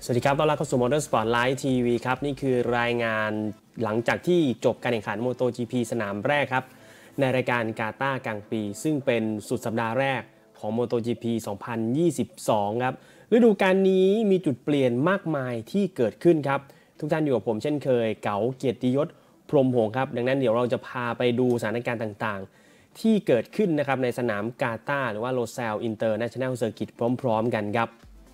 วัสดีครับต้อนรับเข้าสู่ Motorsport Live TV ครับนี่คือรายงานหลังจากที่จบการแข่งขัน MotoGP สนามแรกครับในรายการกาตาร์กลางปีซึ่งเป็นสุดสัปดาห์แรกของ MotoGP 2022 ครับฤดูกาลนี้มีจุดเปลี่ยนมากมายที่เกิดขึ้นครับทุกท่านอยู่กับผมเช่นเคยเก๋าเกียรติยศพรหมหงส์ครับดังนั้นเดี๋ยวเราจะพาไปดูสถานการณ์ต่างๆที่เกิดขึ้นนะครับในสนามกาตาร์หรือว่าโลเซลอินเตอร์เนชั่นแนลเซอร์กิตพร้อมๆกันครับ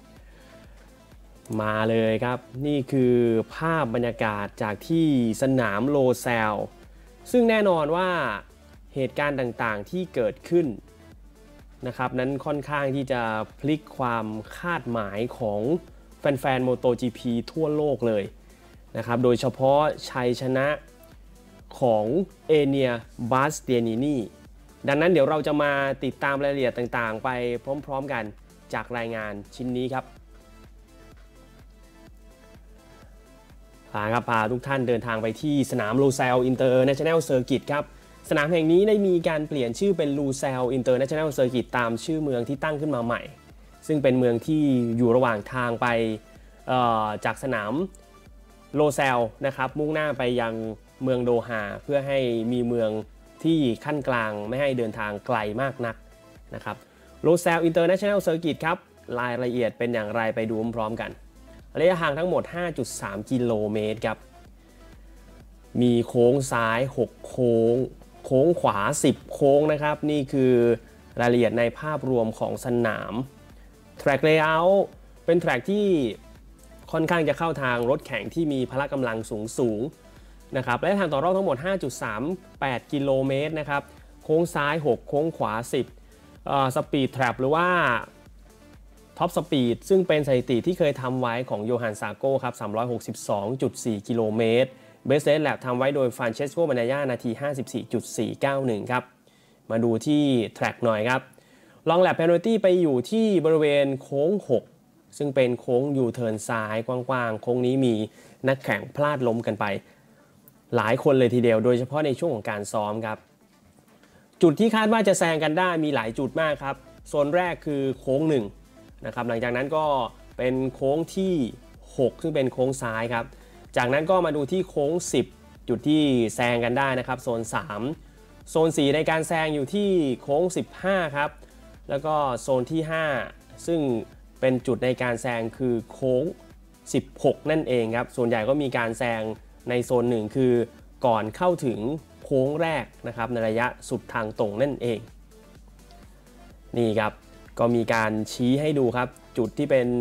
มาเลยครับนี่คือภาพบรรยากาศจากที่สนามโลเซลซึ่งแน่นอนว่าเหตุการณ์ต่างๆที่เกิดขึ้นนะครับนั้นค่อนข้างที่จะพลิกความคาดหมายของแฟนๆ MotoGP ทั่วโลกเลยนะครับโดยเฉพาะชัยชนะของเอเนีย บาสเตียนินีดังนั้นเดี๋ยวเราจะมาติดตามรายละเอียดต่างๆไปพร้อมๆกันจากรายงานชิ้นนี้ครับพาทุกท่านเดินทางไปที่สนามลูเซลอินเตอร์เนชั่นแนลเซอร์กิตครับสนามแห่งนี้ได้มีการเปลี่ยนชื่อเป็นลูเซลอินเตอร์เนชั่นแนลเซอร์กิตตามชื่อเมืองที่ตั้งขึ้นมาใหม่ซึ่งเป็นเมืองที่อยู่ระหว่างทางไปจากสนามโลเซลนะครับมุ่งหน้าไปยังเมืองโดฮาเพื่อให้มีเมืองที่ขั้นกลางไม่ให้เดินทางไกลมากนักนะครับโลเซลอินเตอร์เนชั่นแนลเซอร์กิตครับรายละเอียดเป็นอย่างไรไปดูพร้อมกันระยะทางทั้งหมด 5.3 กิโลเมตรครับมีโค้งซ้าย6โค้งขวา10โค้งนะครับนี่คือรายละเอียดในภาพรวมของสนาม Track Layout เป็นแทร็กที่ค่อนข้างจะเข้าทางรถแข่งที่มีพละกำลังสูงนะครับระยะทางต่อรอบทั้งหมด 5.38 กิโลเมตรนะครับโค้งซ้าย6โค้งขวา10สปีดแทร็ปหรือว่าท็อปสปีดซึ่งเป็นสถิติที่เคยทำไว้ของโยฮันซาโก้ครับ 362.4 กิโลเมตรเบสเซสแลบทำไว้โดยฟรานเชสโก บาญญานาที 54.491 ครับมาดูที่แทร็กหน่อยครับลองแลบเพนัลตี้ไปอยู่ที่บริเวณโค้ง6ซึ่งเป็นโค้งยูเทิร์นซ้ายกว้างๆโค้งนี้มีนักแข่งพลาดล้มกันไปหลายคนเลยทีเดียวโดยเฉพาะในช่วงของการซ้อมครับจุดที่คาดว่าจะแซงกันได้มีหลายจุดมากครับโซนแรกคือโค้ง1นะครับหลังจากนั้นก็เป็นโค้งที่6ซึ่งเป็นโค้งซ้ายครับจากนั้นก็มาดูที่โค้ง10จุดที่แซงกันได้นะครับโซน3โซน4ในการแซงอยู่ที่โค้ง15ครับแล้วก็โซนที่5ซึ่งเป็นจุดในการแซงคือโค้ง16นั่นเองครับส่วนใหญ่ก็มีการแซงในโซน1คือก่อนเข้าถึงโค้งแรกนะครับในระยะสุดทางตรงนั่นเองนี่ครับก็มีการชี้ให้ดูครับจุดที่เป็น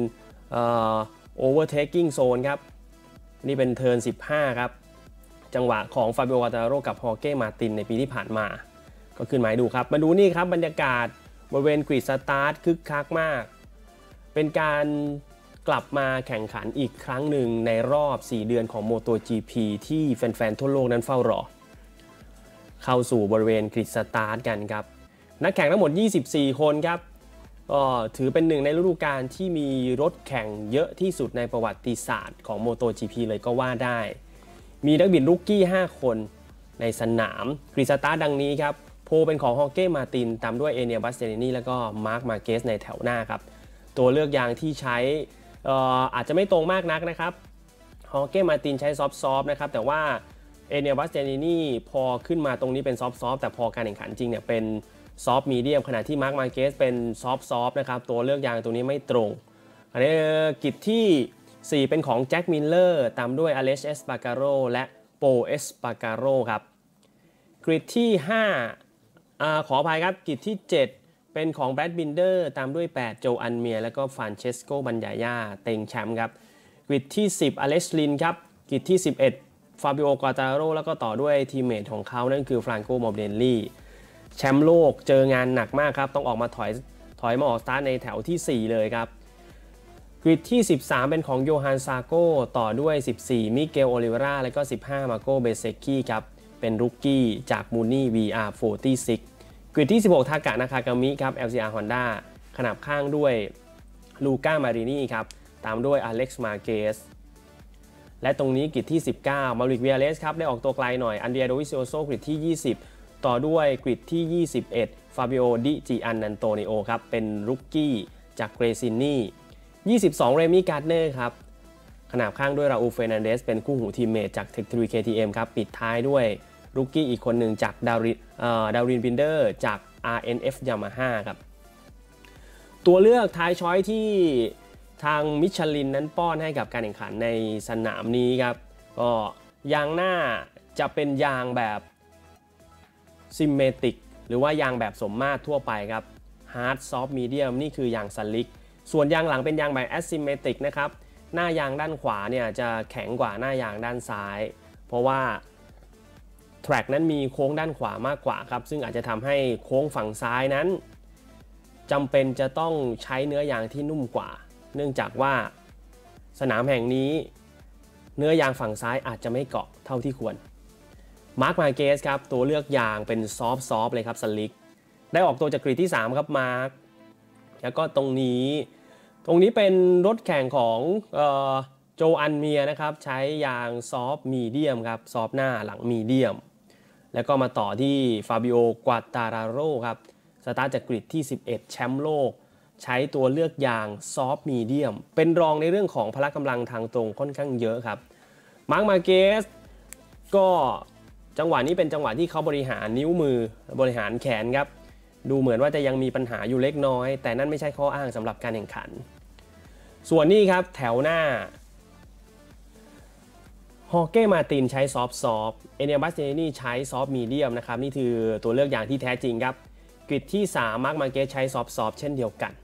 overtaking zone ครับนี่เป็นเทิร์น15ครับจังหวะของฟาบิโอ ควาตาราโรกับฮอร์เก้ มาตินในปีที่ผ่านมาก็ขึ้นมาให้ดูครับมาดูนี่ครับบรรยากาศบริเวณกริดสตาร์ทคึกคักมากเป็นการกลับมาแข่งขันอีกครั้งหนึ่งในรอบ4เดือนของ MotoGP ที่แฟนๆทั่วโลกนั้นเฝ้ารอเข้าสู่บริเวณกริดสตาร์ทกันครับนักแข่งทั้งหมด24คนครับก็ถือเป็นหนึ่งในฤดูกาลที่มีรถแข่งเยอะที่สุดในประวัติศาสตร์ของ MotoGP เลยก็ว่าได้มีนักบิดรุกกี้5คนในสนามกริดสตาร์ทดังนี้ครับโพเป็นของฮอร์เก้ มาตินตามด้วยเอเนีย บัสเตเนนีแล้วก็มาร์ค มาเกสในแถวหน้าครับตัวเลือกยางที่ใช้อาจจะไม่ตรงมากนักนะครับฮอร์เก้ มาตินใช้ซอฟต์นะครับแต่ว่าเอเนีย บัสเตเนนีพอขึ้นมาตรงนี้เป็นซอฟต์แต่พอการแข่งขันจริงเนี่ยเป็นซอฟต์มีเดียมขณะที่มาร์ค มาเกสเป็นซอฟต์นะครับตัวเลือกยางตัวนี้ไม่ตรงอันนี้กิจที่4เป็นของแจ็คมิลเลอร์ตามด้วยอเล็กซ์ เอสปาการโรและโปเอสปาการโรครับกริดที่5ขออภัยครับกริดที่7เป็นของแบรดบินเดอร์ตามด้วย8โจอันเมียแล้วก็ฟรานเชสโก บัญญาเต็งแชมป์ครับกริดที่10อเล็กซ์ ลินครับกริดที่11ฟาบิโอ ควาตาราโรแล้วก็ต่อด้วยทีมเมทของเขานั่นคือฟรานโก มอร์เดลลี่แชมป์โลกเจองานหนักมากครับต้องออกมาถอยมาออกสตาร์ทในแถวที่4เลยครับกริดที่13เป็นของโยฮันซาโก้ต่อด้วย14มิเกล โอลิเวราและก็15มาโก เบเซกกี้ครับเป็นรุกกี้จากมูนี่ VR46 กริดที่16ทากะ นาคากามิครับ LCR Honda ขนาบข้างด้วยลูก้า มารินีครับตามด้วยอเล็กซ์ มาเกสและตรงนี้กริดที่19มาริก วิอาเลสครับได้ออกตัวไกลหน่อยอันเดรีย โดวิซิโอโซกริดที่20ต่อด้วยกริดที่21ฟาบิโอ ดิจิอันนันโตนิโอครับเป็นรุกกี้จากเกรซินนี่22เรมี่ การ์ดเนอร์ครับขนาบข้างด้วยราอูล เฟร์นันเดสเป็นคู่หูทีมเมทจาก Tech3 KTM ครับปิดท้ายด้วยรุกกี้อีกคนหนึ่งจากดารินบินเดอร์จาก RNF Yamaha ครับตัวเลือกท้ายช้อยที่ทางมิชลินนั้นป้อนให้กับการแข่งขันในสนามนี้ครับก็ยางหน้าจะเป็นยางแบบซิมเมติกหรือว่ายางแบบสมมาตรทั่วไปครับฮาร์ดซอฟต์มีเดียมนี่คือยางสลิกส่วนยางหลังเป็นยางแบบแอสซิมเมติกนะครับหน้ายางด้านขวาเนี่ยจะแข็งกว่าหน้ายางด้านซ้ายเพราะว่าแทร็กนั้นมีโค้งด้านขวามากกว่าครับซึ่งอาจจะทำให้โค้งฝั่งซ้ายนั้นจำเป็นจะต้องใช้เนื้อยางที่นุ่มกว่าเนื่องจากว่าสนามแห่งนี้เนื้อยางฝั่งซ้ายอาจจะไม่เกาะเท่าที่ควรมาร์ค มาร์เกสครับตัวเลือกยางเป็นซอฟต์เลยครับสลิกได้ออกตัวจากกริดที่3ครับมาร์คแล้วก็ตรงนี้เป็นรถแข่งของโจอันเมียนะครับใช้ยางซอฟต์มีเดียมครับซอฟต์หน้าหลังมีเดียมแล้วก็มาต่อที่ฟาบิโอกวาตาราโรครับสตาร์ทจากกริดที่11แชมป์โลกใช้ตัวเลือกยางซอฟต์มีเดียมเป็นรองในเรื่องของพละกำลังทางตรงค่อนข้างเยอะครับมาร์ค มาร์เกสก็จังหวะนี้เป็นจังหวะที่เขาบริหารนิ้วมือบริหารแขนครับดูเหมือนว่าจะยังมีปัญหาอยู่เล็กน้อยแต่นั่นไม่ใช่ข้ออ้างสำหรับการแข่งขันส่วนนี้ครับแถวหน้าฮอเก้มาตินใช้ซอฟต์เอเนียบัสเตนี่ใช้ซอฟต์มีเดียมนะครับนี่คือตัวเลือกอย่างที่แท้จริงครับกริดที่3มาร์ค มาร์เกสใช้ซอฟต์เช่นเดียวกัน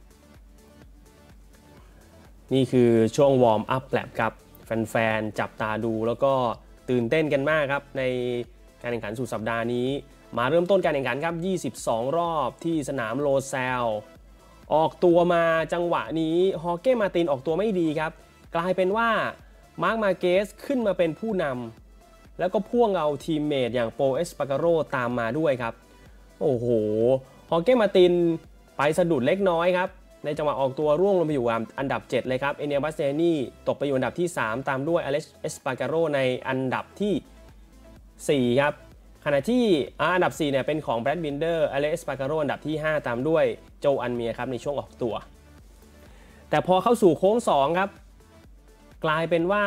นี่คือช่วงวอร์มอัพแลปครับแฟนๆจับตาดูแล้วก็ตื่นเต้นกันมากครับในการแข่งขันสุดสัปดาห์นี้มาเริ่มต้นการแข่งขันครับ22รอบที่สนามโลแซลออกตัวมาจังหวะนี้ฮอเก้มาตินออกตัวไม่ดีครับกลายเป็นว่ามาร์ค มาร์เกสขึ้นมาเป็นผู้นำแล้วก็พ่วงเอาทีมเมทอย่างโปเอสปาการโรตามมาด้วยครับโอ้โหฮอเก้มาตินไปสะดุดเล็กน้อยครับในจังหวะออกตัวร่วงลงไปอยู่อันดับ7เลยครับเอเนียบัสเตนี่ตกไปอยู่อันดับที่3ตามด้วยอเล็กซ์เอสปาการโรในอันดับที่4ครับขณะที่อันดับ4เนี่ยเป็นของแบรดบินเดอร์อเล็กซ์เอสปาการโรอันดับที่5ตามด้วยโจอันเมียครับในช่วงออกตัวแต่พอเข้าสู่โค้ง2ครับกลายเป็นว่า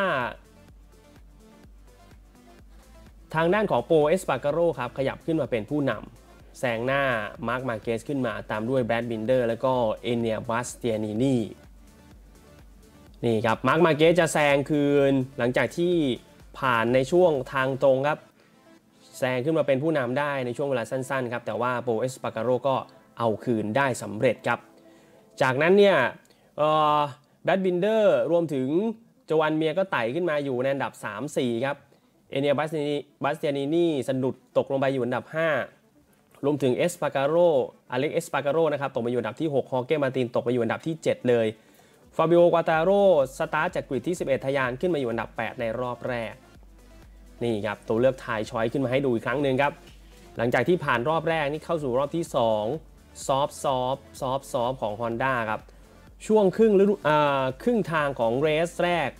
ทางด้านของโปเอสปาการโรครับขยับขึ้นมาเป็นผู้นำแซงหน้ามาร์ค มาร์เกสขึ้นมาตามด้วยแบรดบินเดอร์แล้วก็เอเนียบัสเตียนินีนี่ครับมาร์ค มาร์เกสจะแซงคืนหลังจากที่ผ่านในช่วงทางตรงครับแซงขึ้นมาเป็นผู้นำได้ในช่วงเวลาสั้นๆครับแต่ว่าโปเอสปาการโรก็เอาคืนได้สำเร็จครับจากนั้นเนี่ยแบรดบินเดอร์รวมถึงโจอันเมียก็ไต่ขึ้นมาอยู่ในอันดับ 3-4 ครับเอเนียบัสเตียนินีสะดุดตกลงไปอยู่อันดับ5รวมถึงเอสปาการโรอเล็กเอสปาการโรนะครับตกไปอยู่อันดับที่6ฮอเก้มาตินตกไปอยู่อันดับที่7เลยฟาบิโอกวาตาโรสตาร์ทจากกริดที่11ทะยานขึ้นมาอยู่อันดับ8ในรอบแรกนี่ครับตัวเลือกทายช้อยขึ้นมาให้ดูอีกครั้งหนึ่งครับหลังจากที่ผ่านรอบแรกนี่เข้าสู่รอบที่2ซอฟของ Honda ครับช่วงครึ่งทางของเรสแรก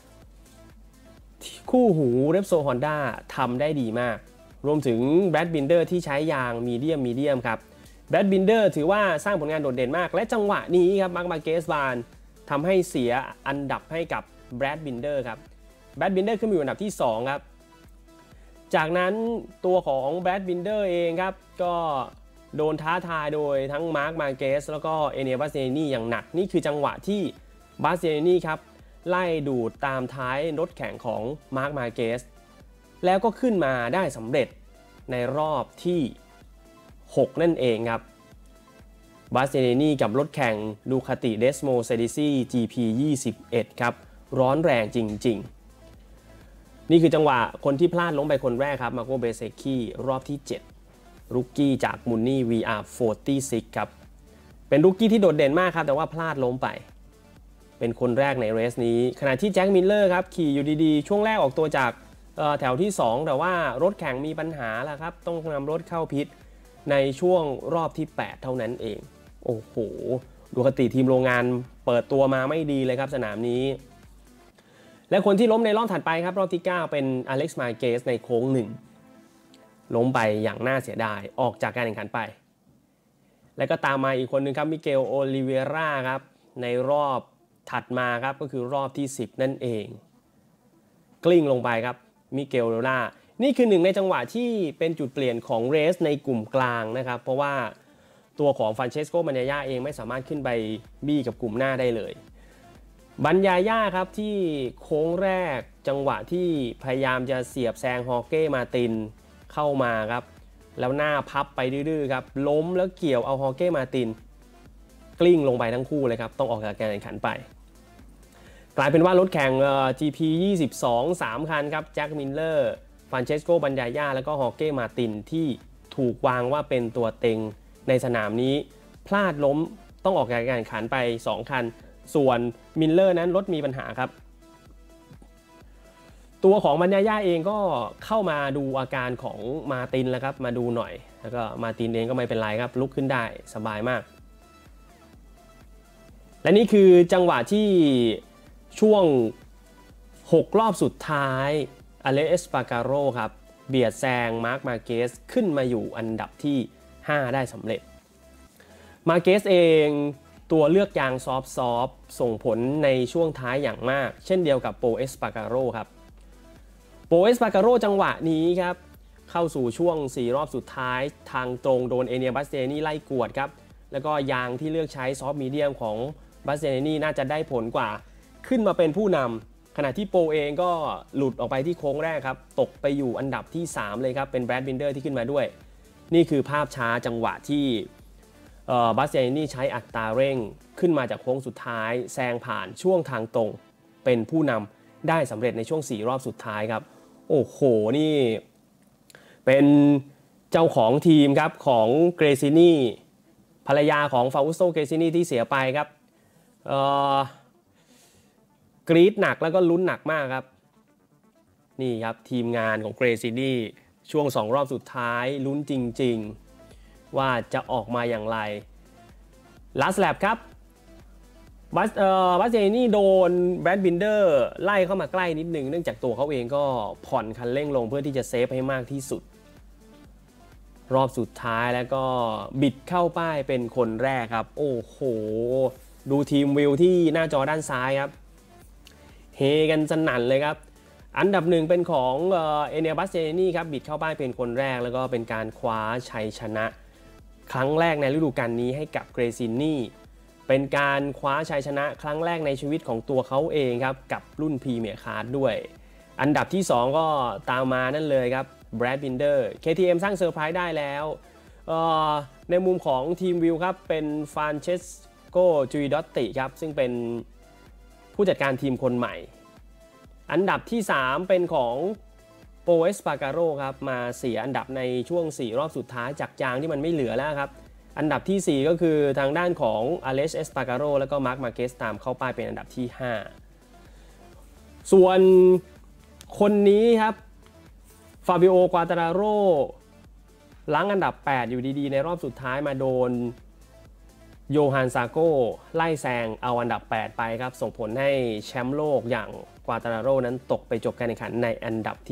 คู่หู Repsol Honda ทำได้ดีมากรวมถึงแบรดบินเดอร์ที่ใช้ยางมีเดียมครับแบรดบินเดอร์ถือว่าสร้างผลงานโดดเด่นมากและจังหวะนี้ครับมาร์ค มาร์เกสทำให้เสียอันดับให้กับแบรดบินเดอร์ครับแบรดบินเดอร์ขึ้นมาอยู่อันดับที่2ครับจากนั้นตัวของแบรดบินเดอร์เองครับก็โดนท้าทายโดยทั้งมาร์ค มาร์เกสแล้วก็เอเนียบัสเตนี่อย่างหนักนี่คือจังหวะที่บัสเตนี่ครับไล่ดูดตามท้ายรถแข่งของมาร์ค มาร์เกสแล้วก็ขึ้นมาได้สำเร็จในรอบที่6นั่นเองครับบัสเตนี่กับรถแข่งดูคาติเดสโมเซดิซี่ GP21 ครับร้อนแรงจริงๆนี่คือจังหวะคนที่พลาดล้มไปคนแรกครับมาโกเบเซคีรอบที่7รุกกี้จากมุนนี่ VR46 ครับเป็นรุกกี้ที่โดดเด่นมากครับแต่ว่าพลาดล้มไปเป็นคนแรกในเรสนี้ขณะที่แจ็คมิลเลอร์ครับขี่อยู่ดีๆช่วงแรกออกตัวจากแถวที่2แต่ว่ารถแข่งมีปัญหาแล้วครับต้องนำรถเข้าพิทในช่วงรอบที่8เท่านั้นเองโอ้โหดูคติทีมโรงงานเปิดตัวมาไม่ดีเลยครับสนามนี้และคนที่ล้มในรอบถัดไปครับรอบที่9เป็นอเล็กซ์ มาร์เกสในโค้ง1ล้มไปอย่างน่าเสียดายออกจากการแข่งขันไปและก็ตามมาอีกคนนึงครับมิเกล โอลิเวราครับในรอบถัดมาครับก็คือรอบที่10นั่นเองกลิ้งลงไปครับมิเกลโรล่านี่คือหนึ่งในจังหวะที่เป็นจุดเปลี่ยนของเรสในกลุ่มกลางนะครับเพราะว่าตัวของฟรานเชสโกบัญญาย่าเองไม่สามารถขึ้นไปบี้กับกลุ่มหน้าได้เลยบัญญาย่าครับที่โค้งแรกจังหวะที่พยายามจะเสียบแซงฮอเก้มาตินเข้ามาครับแล้วหน้าพับไปดื้อๆครับล้มแล้วเกี่ยวเอาฮอเก้มาตินกลิ้งลงไปทั้งคู่เลยครับต้องออกจากการแข่งขันไปกลายเป็นว่ารถแข่งGP 22 3 คันครับแจ็คมิลเลอร์ฟรานเชสโกบัญญาย่าแล้วก็ฮอเก้มาตินที่ถูกวางว่าเป็นตัวเต็งในสนามนี้พลาดล้มต้องออกจากการแข่งขันไป2 คันส่วนมิลเลอร์นั้นรถมีปัญหาครับตัวของบัญญาย่าเองก็เข้ามาดูอาการของมาตินแล้วครับมาดูหน่อยแล้วก็มาตินเองก็ไม่เป็นไรครับลุกขึ้นได้สบายมากและนี่คือจังหวะที่ช่วง6 รอบสุดท้ายอเล็กซ์ เอสปาการโรครับเบียดแซงมาร์ค มาเกสขึ้นมาอยู่อันดับที่5ได้สำเร็จมาเกสเองตัวเลือกยางซอฟต์ส่งผลในช่วงท้ายอย่างมากเช่นเดียวกับโปเอสปาการโรครับโปเอสปาการโรจังหวะนี้ครับเข้าสู่ช่วง4 รอบสุดท้ายทางตรงโดนเอเนียบัสเตนี่ไล่กวดครับแล้วก็ยางที่เลือกใช้ซอฟต์มีเดียมของบัสเตนี่น่าจะได้ผลกว่าขึ้นมาเป็นผู้นำขณะที่โปเองก็หลุดออกไปที่โค้งแรกครับตกไปอยู่อันดับที่3เลยครับเป็นแบรดบินเดอร์ที่ขึ้นมาด้วยนี่คือภาพช้าจังหวะที่บัสเตนี่ใช้อัตราเร่งขึ้นมาจากโค้งสุดท้ายแซงผ่านช่วงทางตรงเป็นผู้นำได้สำเร็จในช่วง4 รอบสุดท้ายครับโอ้โหนี่เป็นเจ้าของทีมครับของเกรซินีภรรยาของฟาอุสโตเกรซินีที่เสียไปครับกรี๊ดหนักแล้วก็ลุ้นหนักมากครับนี่ครับทีมงานของเกรซินีช่วง2 รอบสุดท้ายลุ้นจริงๆว่าจะออกมาอย่างไรลาสแลปครับบัสเจนี่โดนแบรดบินเดอร์ไล่เข้ามาใกล้นิดนึงเนื่องจากตัวเขาเองก็ผ่อนคันเร่งลงเพื่อที่จะเซฟให้มากที่สุดรอบสุดท้ายแล้วก็บิดเข้าป้ายเป็นคนแรกครับโอ้โหดูทีมวิวที่หน้าจอด้านซ้ายครับเฮกันสนั่นเลยครับอันดับ1เป็นของเอเนียบัสเจนี่ครับบิดเข้าป้ายเป็นคนแรกแล้วก็เป็นการคว้าชัยชนะครั้งแรกในฤดูกาลนี้ให้กับเกรซินี่เป็นการคว้าชัยชนะครั้งแรกในชีวิตของตัวเขาเองครับกับรุ่นพรีเมียร์คาร์ดด้วยอันดับที่2ก็ตามมานั่นเลยครับแบรดบินเดอร์ KTM สร้างเซอร์ไพรส์ได้แล้วในมุมของทีมวิวครับเป็นฟรานเชสโก จูอิดอตติครับซึ่งเป็นผู้จัดการทีมคนใหม่อันดับที่3เป็นของโปเอสปาการโรครับมาเสียอันดับในช่วง4 รอบสุดท้ายจากยางที่มันไม่เหลือแล้วครับอันดับที่4ก็คือทางด้านของอเล็กซ์ เอสปาการโรแล้วก็มาร์ค มาเกสตามเข้าป้ายเป็นอันดับที่5ส่วนคนนี้ครับฟาบิโอ ควาตาราโรล้างอันดับ8อยู่ดีๆในรอบสุดท้ายมาโดนโยฮันซาโกไล่แซงเอาอันดับ8ไปครับส่งผลให้แชมป์โลกอย่างควาตาราโรนั้นตกไปจบการแข่งขันในอันดับที่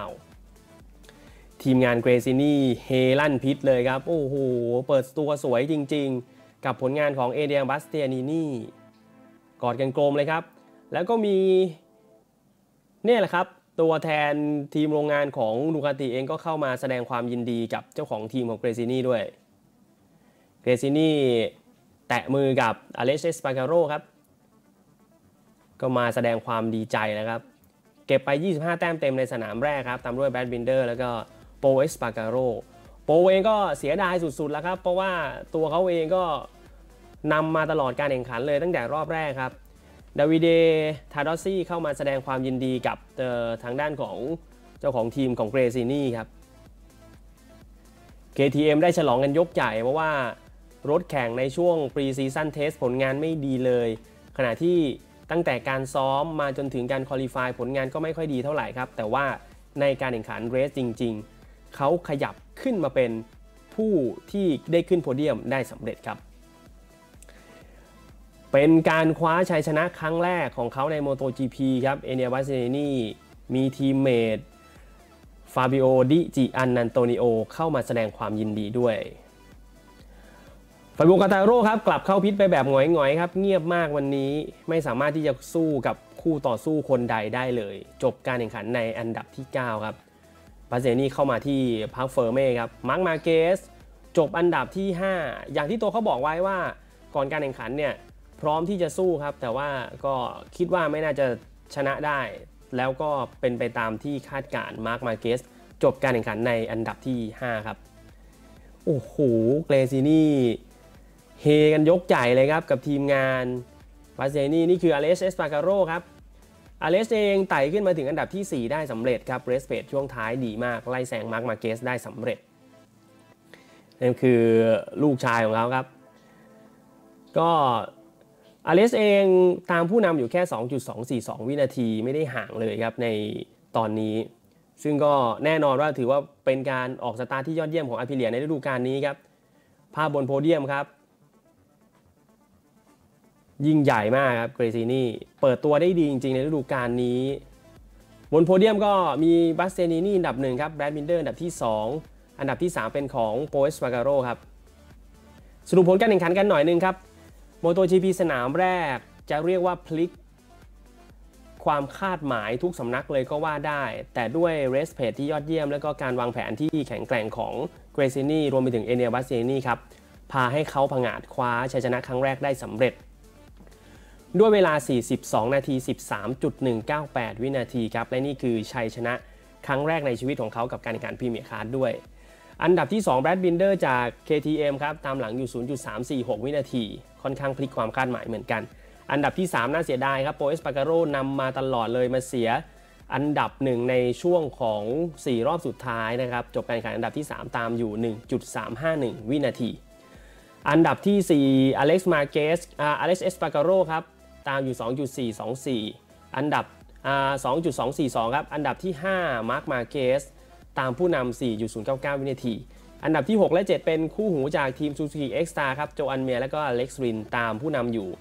9ทีมงานเกรซินี่เฮลั่นพิษเลยครับโอ้โหเปิดตัวสวยจริงๆกับผลงานของเอเดียบัสเตียนินี่กอดกันโกลมเลยครับแล้วก็มีเนี่ยแหละครับตัวแทนทีมโรงงานของดูคาติเองก็เข้ามาแสดงความยินดีกับเจ้าของทีมของเกรซินี่ด้วยเกรซินี่แตะมือกับอเล็กซ์ เอสปาการโรครับก็มาแสดงความดีใจนะครับเก็บไป25 แต้มเต็มในสนามแรกครับตามด้วยแบรดบินเดอร์แล้วก็โปเอสปาการโรโปเองก็เสียดายสุดๆแล้วครับเพราะว่าตัวเขาเองก็นำมาตลอดการแข่งขันเลยตั้งแต่รอบแรกครับดาวิเด ทาดอสซี่เข้ามาแสดงความยินดีกับทางด้านของเจ้าของทีมของเกรซินี่ครับ KTM ได้ฉลองกันยกใหญ่เพราะว่ารถแข่งในช่วงปรีซีซั่นเทสผลงานไม่ดีเลยขณะที่ตั้งแต่การซ้อมมาจนถึงการควอลิฟายผลงานก็ไม่ค่อยดีเท่าไหร่ครับแต่ว่าในการแข่งขันเรสจริงๆเขาขยับขึ้นมาเป็นผู้ที่ได้ขึ้นโพเดียมได้สำเร็จครับเป็นการคว้าชัยชนะครั้งแรกของเขาใน MotoGP ครับเอเนีย บัสเตนี่มีทีมเมทฟาบิโอ ดิจิอันนันโตนิโอเข้ามาแสดงความยินดีด้วยฟาบิโอ ควาตาโร่ครับกลับเข้าพิทไปแบบหงอยๆครับเงียบมากวันนี้ไม่สามารถที่จะสู้กับคู่ต่อสู้คนใดได้เลยจบการแข่งขันในอันดับที่9ครับบาเซนี่เข้ามาที่พักเฟอร์เม่ครับมาร์คมาเกสจบอันดับที่5อย่างที่ตัวเขาบอกไว้ว่าก่อนการแข่งขันเนี่ยพร้อมที่จะสู้ครับแต่ว่าก็คิดว่าไม่น่าจะชนะได้แล้วก็เป็นไปตามที่คาดการณ์มาร์คมาเกสจบการแข่งขันในอันดับที่5ครับโอ้โหเกรซินี่เฮกันยกใหญ่เลยครับกับทีมงานบาเซนี่นี่คืออเลส เอสปาการโรครับอเลสเองไต่ขึ้นมาถึงอันดับที่4ได้สำเร็จครับเรสเพจช่วงท้ายดีมากไล่แซงมาร์คมาเกสได้สำเร็จนั่นคือลูกชายของเขาครับก็อเลสเองตามผู้นำอยู่แค่ 2.242 วินาทีไม่ได้ห่างเลยครับในตอนนี้ซึ่งก็แน่นอนว่าถือว่าเป็นการออกสตาร์ทที่ยอดเยี่ยมของอาพิเลียในฤดูกาลนี้ครับภาพบนโพเดียมครับยิ่งใหญ่มากครับเกรซินี่เปิดตัวได้ดีจริงๆในฤดูกาลนี้บนโพเดียมก็มีบัสเซนินี่อันดับ1ครับแบรดบินเดอร์อันดับที่2อันดับที่3เป็นของโปเอสปาการโรครับสรุปผลการแข่งขันกันหน่อยนึงครับMotoGP สนามแรกจะเรียกว่าพลิกความคาดหมายทุกสำนักเลยก็ว่าได้แต่ด้วยเรสเพจที่ยอดเยี่ยมและก็การวางแผนที่แข็งแกร่งของเกรซินี่รวมไปถึงเอเนียบัสเซนี่ครับพาให้เขาผงาดคว้าชัยชนะครั้งแรกได้สำเร็จด้วยเวลา42นาที 13.198 วินาทีครับและนี่คือชัยชนะครั้งแรกในชีวิตของเขากับการแข่งขันพรีเมียร์คาร์ดด้วยอันดับที่2แบรดบินเดอร์จาก KTM ครับตามหลังอยู่ 0.346 วินาทีค่อนข้างพลิกความคาดหมายเหมือนกันอันดับที่3น่าเสียดายครับโปเอสปาการโรนำมาตลอดเลยมาเสียอันดับ1ในช่วงของ4รอบสุดท้ายนะครับจบการแข่งขันอันดับที่3ตามอยู่ 1.351 วินาทีอันดับที่4อเล็กซ์มาเกสอเล็กซ์เอสปาการโรครับตามอยู่ 2.424 อันดับ2.242 ครับอันดับที่5มาร์คมาเกสตามผู้นำ 4.099 วินาทีอันดับที่6และ7เป็นคู่หูจากทีม Suzuki X-Star ครับโจอันเมียและก็อเล็กซ์รินตามผู้นำอยู่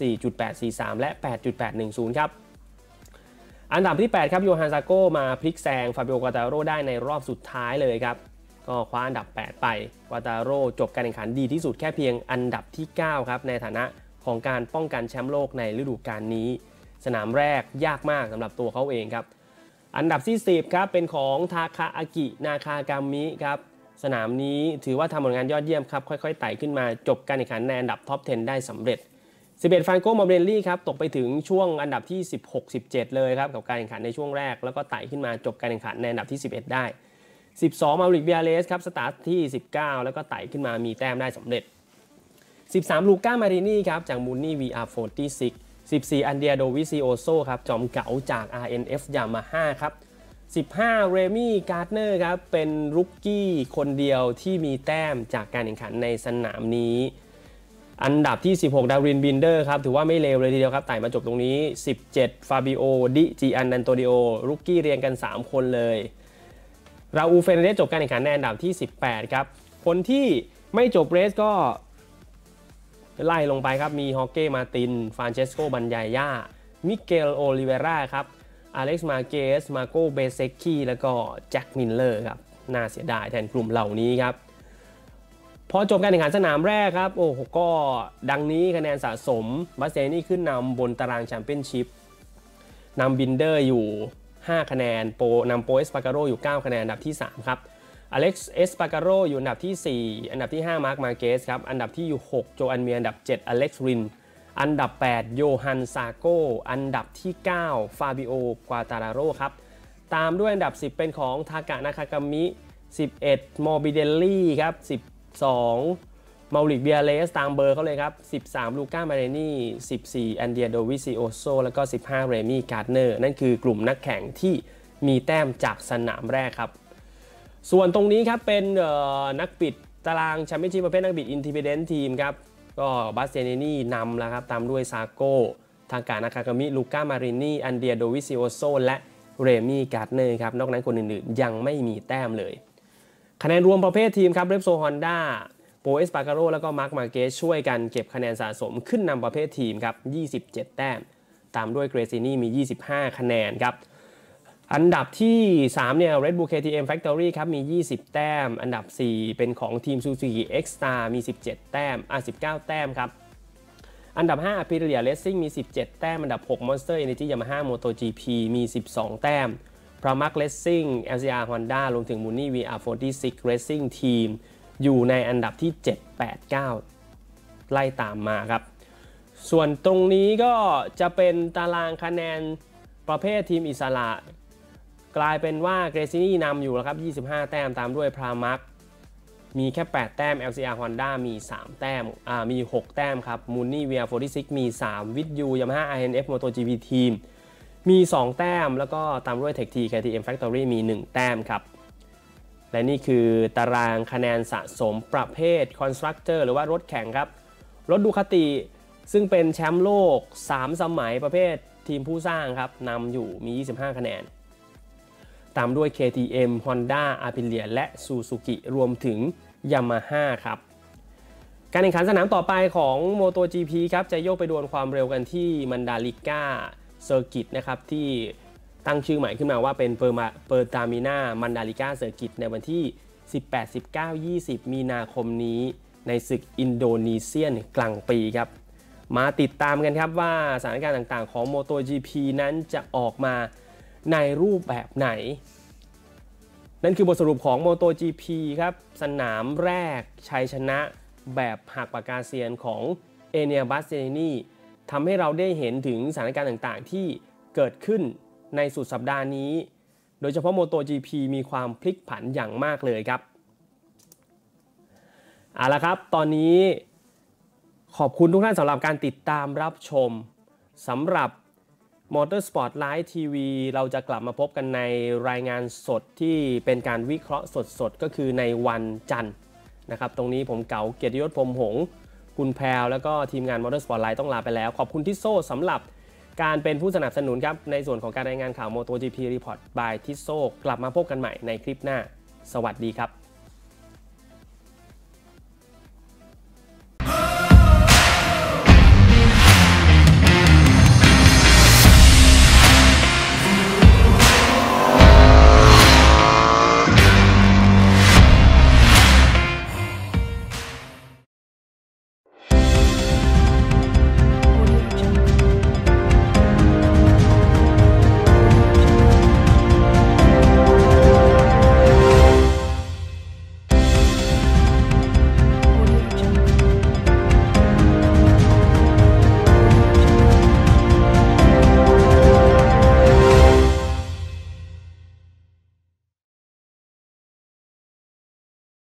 4.843 และ 8.810 ครับอันดับที่8ครับโยฮันซาโก้มาพลิกแซงฟาบิโอ ควาตาโร่ได้ในรอบสุดท้ายเลยครับก็คว้าอันดับ8ไปควาตาโร่จบการแข่งขันดีที่สุดแค่เพียงอันดับที่9ครับในฐานะของการป้องกันแชมป์โลกในฤดูกาลนี้สนามแรกยากมากสำหรับตัวเขาเองครับอันดับที่10ครับเป็นของทาคาอากินาคากามิครับสนามนี้ถือว่าทำผลงานยอดเยี่ยมครับค่อยๆไต่ขึ้นมาจบการแข่งขันในอันดับท็อป 10 ได้สำเร็จ11ฟานโกมาเบรลลี่ครับตกไปถึงช่วงอันดับที่16-17เลยครับกับการแข่งขันในช่วงแรกแล้วก็ไต่ขึ้นมาจบการแข่งขันในอันดับที่11ได้12มาริกเบียเลสครับสตาร์ทที่19แล้วก็ไต่ขึ้นมามีแต้มได้สำเร็จ13ลูก้ามารินี่ครับจากมูนนี่ VR46 14อันเดียโดวิซิโอโซครับจอมเก๋าจาก RNF Yamaha ครับ15เรมี่การ์ดเนอร์ครับเป็นรุกกี้คนเดียวที่มีแต้มจากการแข่งขันในสนามนี้อันดับที่16ดารินบินเดอร์ครับถือว่าไม่เลวเลยทีเดียวครับไต่มาจบตรงนี้17ฟาบิโอดิจิอันดันโตดิโอรุกกี้เรียงกัน3คนเลยราอูเฟเนเดสจบการแข่งขันในอันดับที่18ครับคนที่ไม่จบเรสก็ไล่ลงไปครับมีฮอเก้มาตินฟรานเชสโกบันยายามิเกลโอลิเวราครับอเล็กซ์มาเกสมาโกเบเซกกี้แล้วก็แจ็คมิลเลอร์ครับน่าเสียดายแทนกลุ่มเหล่านี้ครับพอจบการแข่งขันสนามแรกครับโอ้โหก็ดังนี้คะแนนสะสมบัสเซนี่ขึ้นนำบนตารางแชมเปี้ยนชิพนำบินเดอร์อยู่5คะแนนนำโปเอสปาการโรอยู่9คะแนนอันดับที่3ครับอเล็กซ์เอสปาการโรอยู่อันดับที่4อันดับที่5มาร์คมาเกสครับอันดับที่6โจอันเมียอันดับ7อเล็กซ์รินอันดับ8โยฮันซาโกอันดับที่9ฟาบิโอ ควาตาราโรครับตามด้วยอันดับ10เป็นของทากะนาคากามิ11มอร์บิเดลลี่ครับ12มาริกเบียเลสตามเบอร์เขาเลยครับ13ลูก้ามาเรนี่14อันเดียโดวิซิโอโซแล้วก็15เรมี่การ์ดเนอร์นั่นคือกลุ่มนักแข่งที่มีแต้มจากสนามแรกครับส่วนตรงนี้ครับเป็นนักปิดตารางแชมเปี้ยนชิพประเภทนักบิดอินดิเพนเดนต์ทีมครับก็บัสเซเนนี่นำแล้วครับตามด้วยซาโก้ทางการนาคากามิลูก้ามารินี่อันเดียโดวิซิโอโซและเรมี่การ์ดเนอร์ครับนอกนั้นคนอื่นๆยังไม่มีแต้มเลยคะแนนรวมประเภททีมครับเรปโซฮอนด้าโปเอสปาการโรแล้วก็มาร์คมาเกสช่วยกันเก็บคะแนนสะสมขึ้นนำประเภททีมครับ27แต้มตามด้วยเกรซินี่มี25คะแนนครับอันดับที่3เนี่ย Red Bull KTM Factory ครับมี20แต้มอันดับ4เป็นของทีม Suzuki X-Star มี17แต้ม19แต้มครับอันดับ5 Aprilia Racing มี17แต้มอันดับ6 Monster Energy Yamaha MotoGP มี12แต้ม Pramac Racing LCR Honda รวมถึง Muni VR46 Racing Team อยู่ในอันดับที่7 8 9ไล่ตามมาครับส่วนตรงนี้ก็จะเป็นตารางคะแนนประเภททีมอิสระกลายเป็นว่าเกรซินี่นำอยู่แล้วครับ25แต้มตามด้วยพรามักมีแค่8แต้ม LCR Honda มี3แต้มมี6แต้มครับ Muni VR46 มี3 Vidu Yamaha INF MotoGP Team มี2แต้มแล้วก็ตามด้วย Tech-T KTM Factory มี1แต้มครับและนี่คือตารางคะแนนสะสมประเภท Constructor หรือว่ารถแข่งครับรถดูคาติซึ่งเป็นแชมป์โลก3สมัยประเภททีมผู้สร้างครับนำอยู่มี25คะแนนตามด้วย KTM Honda Aprilia และ Suzuki รวมถึง Yamaha ครับการแข่งขันสนามต่อไปของ MotoGP ครับจะโยกไปดวลความเร็วกันที่มันดาลิก้าเซอร์กิตนะครับที่ตั้งชื่อใหม่ขึ้นมาว่าเป็นเปอร์ตามินามันดาลิก้าเซอร์กิตในวันที่ 18 19 20 มีนาคมนี้ในศึกอินโดนีเซียนกลางปีครับมาติดตามกันครับว่าสถานการณ์ต่างๆของ MotoGP นั้นจะออกมาในรูปแบบไหนนั่นคือบทสรุปของ MotoGP ครับสนามแรกชัยชนะแบบหักปากกาเซียนของเอเนีย บัสเตานีทำให้เราได้เห็นถึงสถานการณ์ต่างๆที่เกิดขึ้นในสุดสัปดาห์นี้โดยเฉพาะ MotoGP มีความพลิกผันอย่างมากเลยครับเอาละครับตอนนี้ขอบคุณทุกท่านสำหรับการติดตามรับชมสำหรับ Motorsport Live TV เราจะกลับมาพบกันในรายงานสดที่เป็นการวิเคราะห์สดๆก็คือในวันจันทร์นะครับตรงนี้ผมเก๋าเกียรติยศพรหมหงษ์คุณแพรวแล้วก็ทีมงาน Motorsport Live ต้องลาไปแล้วขอบคุณทิโซ่สำหรับการเป็นผู้สนับสนุนครับในส่วนของการรายงานข่าว MotoGP Report by ทิโซ่กลับมาพบกันใหม่ในคลิปหน้าสวัสดีครับ